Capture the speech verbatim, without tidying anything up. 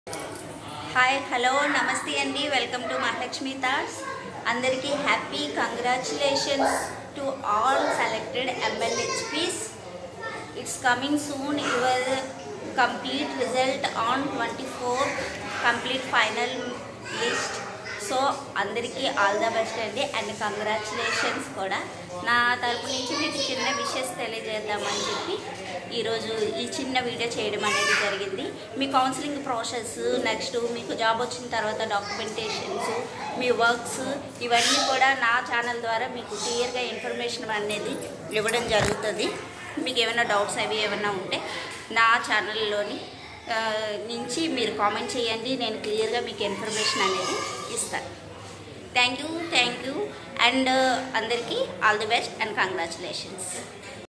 Hi hello namaste అండి welcome to Mahalakshmi thoughts అందరికీ happy congratulations to all selected MLHPs it's coming soon your complete result on twenty fourth complete final list so అందరికీ all the best అండి and congratulations కూడా నా తరపు నుంచి మీకు చిన్న విషెస్ తెలియజేద్దామని చెప్పి ఈరోజు ఈ చిన్న వీడియో చేయడం అనేది జరిగింది. మీ కౌన్సిలింగ్ ప్రాసెస్, నెక్స్ట్ మీకు జాబ్ వచ్చిన తర్వాత డాక్యుమెంటేషన్స్, మీ వర్క్స్ ఇవన్నీ కూడా నా ఛానల్ ద్వారా మీకు క్లియర్గా ఇన్ఫర్మేషన్ అనేది ఇవ్వడం జరుగుతుంది. మీకు ఏమైనా డౌట్స్ అవి ఏమైనా ఉంటే నా ఛానల్లోని నుంచి మీరు కామెంట్ చేయండి, నేను క్లియర్గా మీకు ఇన్ఫర్మేషన్ అనేది ఇస్తాను. Thank you thank you and అందరికీ all the best and congratulations.